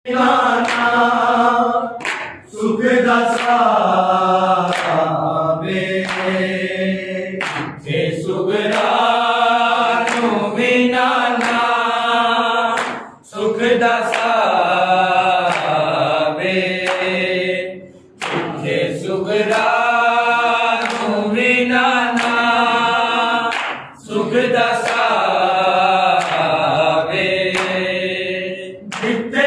सुख दसावे हे सुगरानु विनाना सुख दसावे हे सुगरानु विनाना सुख दसावे जिते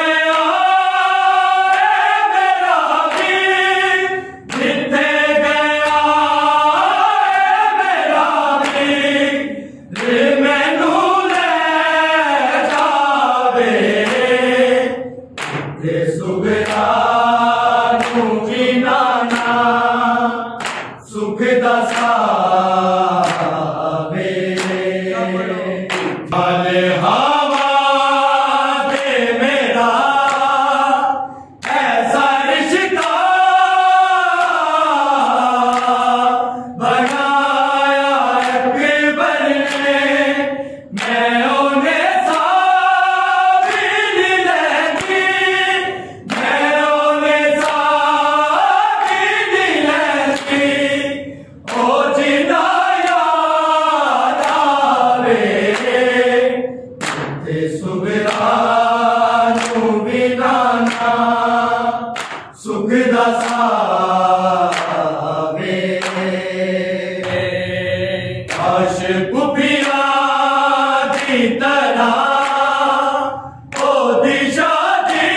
सुगरानु विनाना सुख दसावे भले हवा दे मेरा ऐसा रिश्ता बनाया अकबर ने मैं उन्हें सुगरानु विनाना सुख दसावे आशिक पिया दी तरह ओ दिशा दी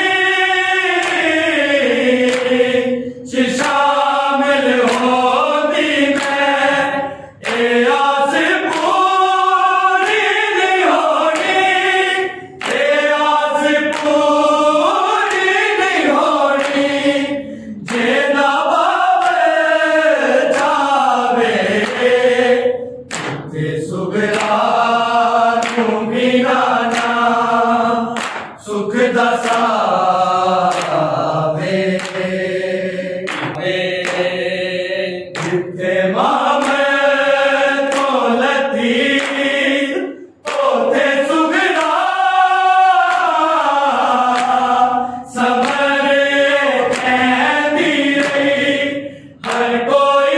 शामिल होती मैं ए आस पूरी नहीं होनी सुगरानु विनाना सुख दसावे जिथे मामे तो लती ओथे सुगरा समर कहती रही हर कोई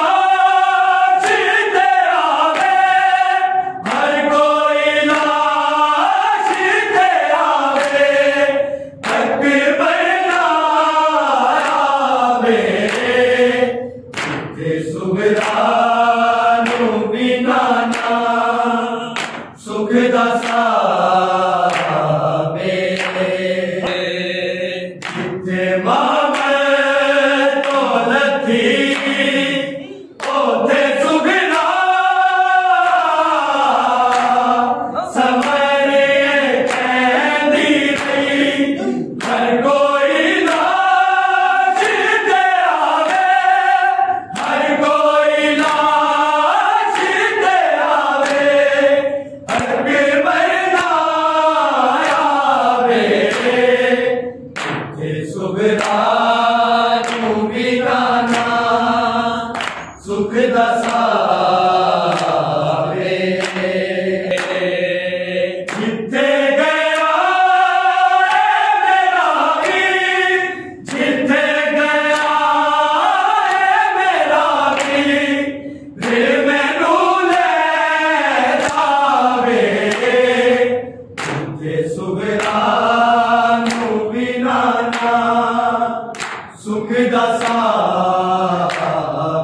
सुगरानु विनाना सुख दसावे जिथे मामे तो लथी ओथे सुगरा समर कहती रही हर कोई लाश दे आवे हर कोई लाश दे आवे सुगरानु विनाना सुख दसावे जिथे गया मेरा वीर जिथे गया मेरा वीर दिल मैनू ले जावे जिथे सुगरानु विनाना सुख दसावे।